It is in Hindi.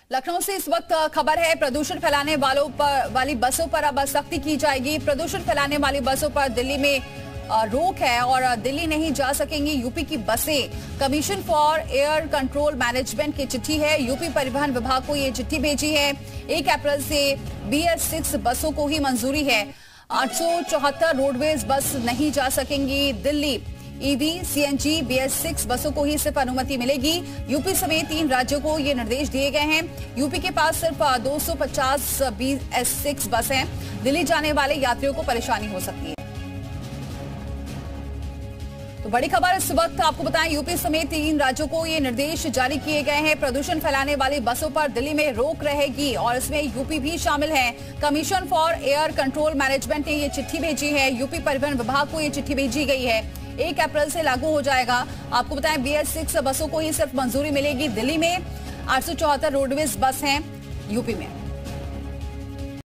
लखनऊ से इस वक्त खबर है, प्रदूषण फैलाने वाली बसों पर अब सख्ती की जाएगी। प्रदूषण फैलाने वाली बसों पर दिल्ली में रोक है और दिल्ली नहीं जा सकेंगी यूपी की बसें। Commission for air control management की चिट्ठी है, यूपी परिवहन विभाग को ये चिट्ठी भेजी है। 1 अप्रैल से BS6 बसों को ही मंजूरी है। 874 रोडवेज बस नहीं जा सकेंगी दिल्ली। EV, CNG, BS6 बसों को ही सिर्फ अनुमति मिलेगी। यूपी समेत 3 राज्यों को ये निर्देश दिए गए हैं। यूपी के पास सिर्फ 250 BS6 बस हैं। दिल्ली जाने वाले यात्रियों को परेशानी हो सकती है। तो बड़ी खबर इस वक्त आपको बताएं, यूपी समेत 3 राज्यों को ये निर्देश जारी किए गए हैं। प्रदूषण फैलाने वाली बसों पर दिल्ली में रोक रहेगी और इसमें यूपी भी शामिल है। Commission for air control management ने ये चिट्ठी भेजी है। यूपी परिवहन विभाग को ये चिट्ठी भेजी गई है। 1 अप्रैल से लागू हो जाएगा। आपको बताएं, BS6 बसों को ही सिर्फ मंजूरी मिलेगी दिल्ली में। 874 रोडवेज बस हैं यूपी में।